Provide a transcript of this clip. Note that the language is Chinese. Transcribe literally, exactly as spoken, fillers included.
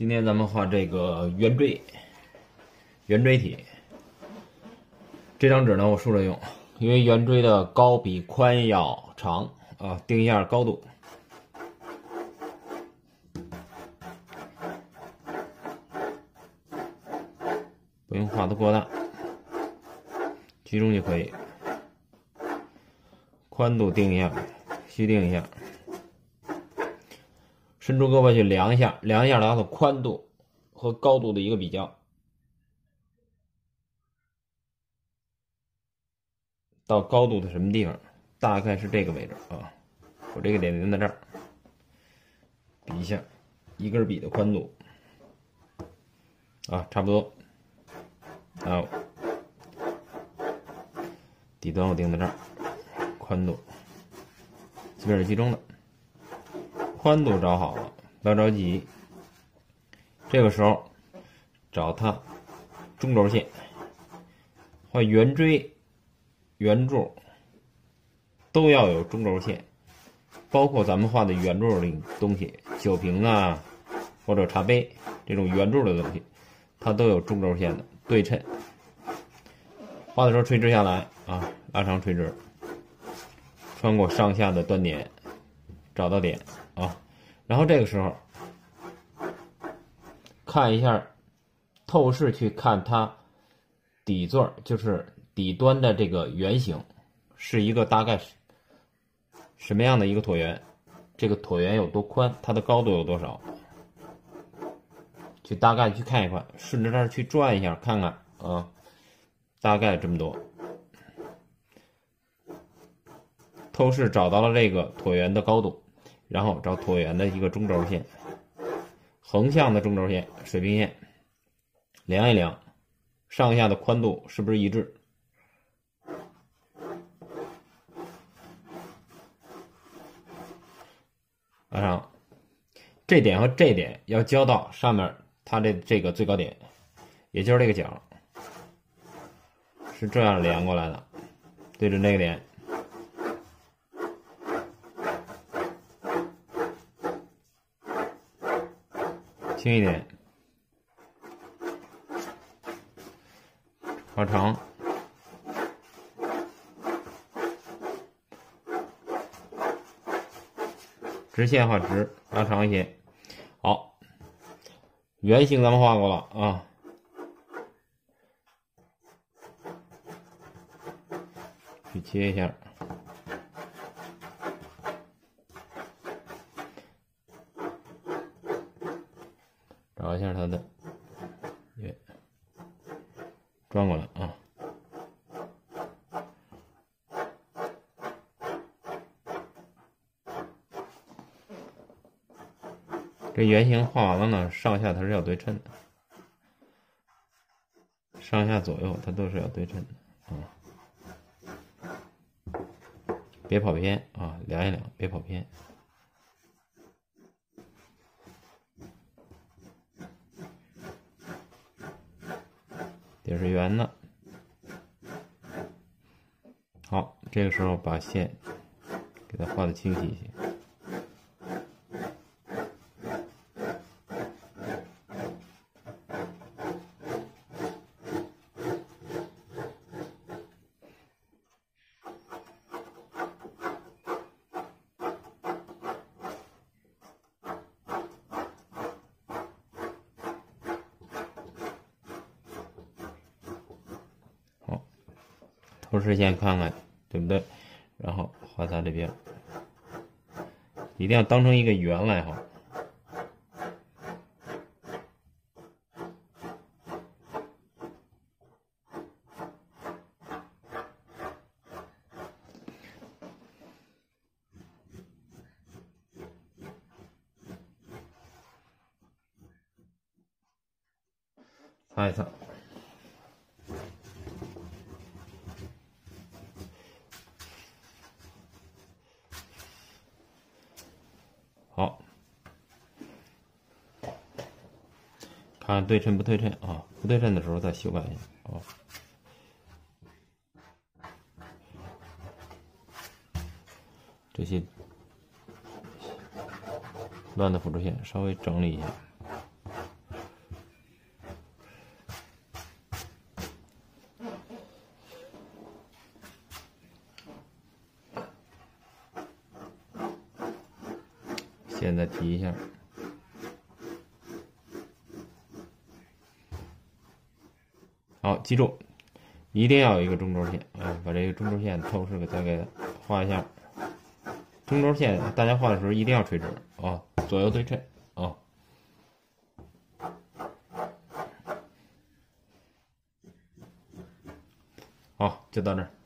今天咱们画这个圆锥，圆锥体。这张纸呢，我竖着用，因为圆锥的高比宽要长啊。定一下高度，不用画得过大，居中就可以。宽度定一下，虚定一下。伸出胳膊去量一下，量一下它的宽度和高度的一个比较。到高度的什么地方？大概是这个位置啊。我这个点定在这儿，比一下一根笔的宽度啊，差不多。啊，底端我定在这儿，宽度基本是集中的。宽度找好了，不要着急。这个时候找它中轴线，画圆锥、圆柱都要有中轴线，包括咱们画的圆柱的东西，酒瓶啊或者茶杯这种圆柱的东西，它都有中轴线的对称。画的时候垂直下来啊，拉长垂直，穿过上下的端点，找到点啊，然后这个时候看一下透视，去看它底座，就是底端的这个圆形是一个大概什么样的一个椭圆，这个椭圆有多宽，它的高度有多少，去大概去看一看，顺着这儿去转一下看看啊，大概这么多。透视找到了这个椭圆的高度，然后找椭圆的一个中轴线，横向的中轴线水平线，量一量上下的宽度是不是一致。拉长，这点和这点要交到上面它的这个最高点，也就是这个角，是这样连过来的，对准这个点。轻一点，画长，直线画直，拉长一些。好，圆形咱们画过了啊，去切一下。找一下它的圆，转过来啊。这圆形画完了呢，上下它是要对称的，上下左右它都是要对称的啊。别跑偏啊，量一量，别跑偏。底是圆的，好，这个时候把线给它画的清晰一些。透视线看看对不对，然后画它这边，一定要当成一个圆来画。擦一擦。好，看对称不对称啊？不对称的时候再修改一下啊。这些乱的辅助线稍微整理一下。 线再提一下。好，记住，一定要有一个中轴线，哎，把这个中轴线透视给再给画一下。中轴线大家画的时候一定要垂直啊，左右对称啊。好，就到这儿。